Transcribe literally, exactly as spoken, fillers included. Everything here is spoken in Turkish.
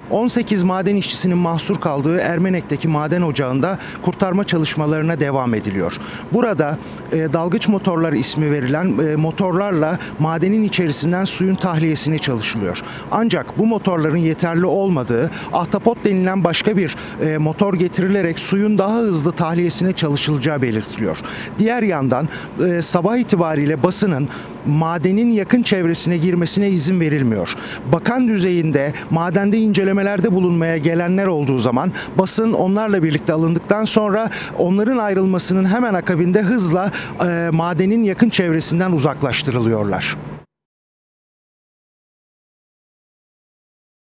on sekiz maden işçisinin mahsur kaldığı Ermenek'teki maden ocağında kurtarma çalışmalarına devam ediliyor. Burada e, dalgıç motorlar ismi verilen e, motorlarla madenin içerisinden suyun tahliyesine çalışılıyor. Ancak bu motorların yeterli olmadığı, ahtapot denilen başka bir e, motor getirilerek suyun daha hızlı tahliyesine çalışılacağı belirtiliyor. Diğer yandan e, sabah itibariyle basının madenin yakın çevresine girmesine izin verilmiyor. Bakan düzeyinde madende incelemelerde bulunmaya gelenler olduğu zaman basın onlarla birlikte alındıktan sonra onların ayrılmasının hemen akabinde hızla e, madenin yakın çevresinden uzaklaştırılıyorlar.